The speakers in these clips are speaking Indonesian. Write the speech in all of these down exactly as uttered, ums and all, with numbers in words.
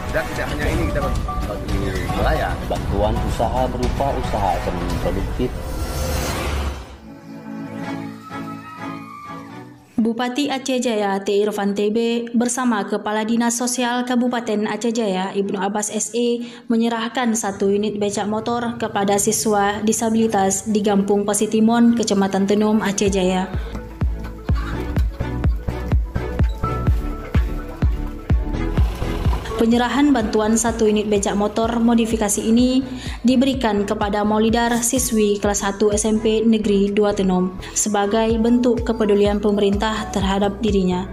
Dan tidak hanya ini kita bagi nelayan. Bantuan usaha berupa usaha ekonomi produktif. Bupati Aceh Jaya T. Irfan T B bersama Kepala Dinas Sosial Kabupaten Aceh Jaya Ibnu Abbas S E menyerahkan satu unit becak motor kepada siswa disabilitas di Gampung Pasitimon, Kecamatan Tenom, Aceh Jaya. Penyerahan bantuan satu unit becak motor modifikasi ini diberikan kepada Maulidar siswi kelas satu S M P Negeri dua Tenom sebagai bentuk kepedulian pemerintah terhadap dirinya.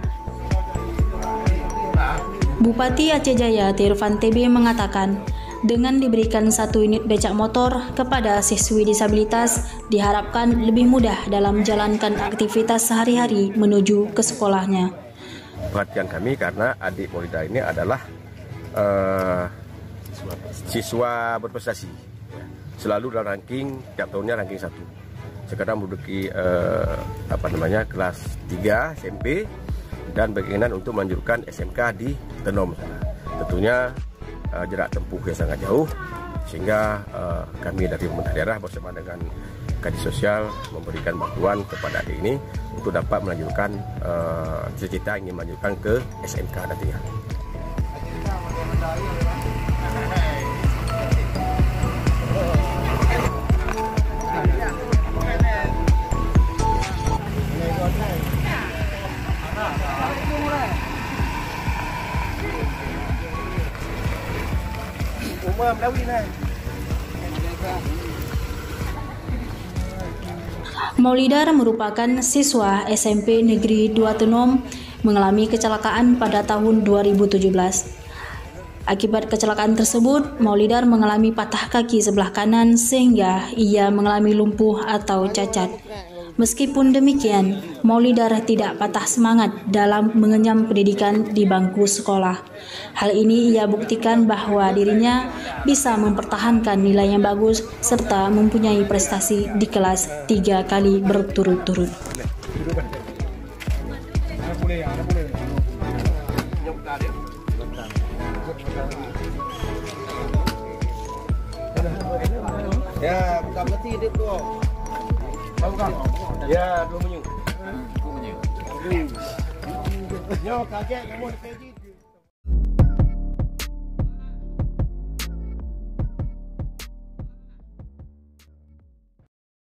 Bupati Aceh Jaya T. Irfan T B mengatakan, dengan diberikan satu unit becak motor kepada siswi disabilitas diharapkan lebih mudah dalam menjalankan aktivitas sehari-hari menuju ke sekolahnya. Perhatian kami karena adik Maulidar ini adalah Uh, siswa berprestasi, selalu dalam ranking, tiap tahunnya ranking satu. Sekarang menduduki uh, apa namanya kelas tiga S M P dan berkeinginan untuk melanjutkan S M K di Tenom sana. Tentunya uh, jarak tempuh yang sangat jauh, sehingga uh, kami dari pemerintah daerah bersama dengan Kadis Sosial memberikan bantuan kepada adik ini untuk dapat melanjutkan uh, cita-cita ingin melanjutkan ke S M K nantinya. Maulidar merupakan siswa S M P Negeri dua Tenom mengalami kecelakaan pada tahun dua ribu tujuh belas. Akibat kecelakaan tersebut, Maulidar mengalami patah kaki sebelah kanan sehingga ia mengalami lumpuh atau cacat. Meskipun demikian, Maulidar tidak patah semangat dalam mengenyam pendidikan di bangku sekolah. Hal ini ia buktikan bahwa dirinya bisa mempertahankan nilai yang bagus serta mempunyai prestasi di kelas tiga kali berturut-turut. Ya, buka peti hidup tu. Tahu kan? Ya, dua menyu. Dua menyu. Yo, kaget kamu di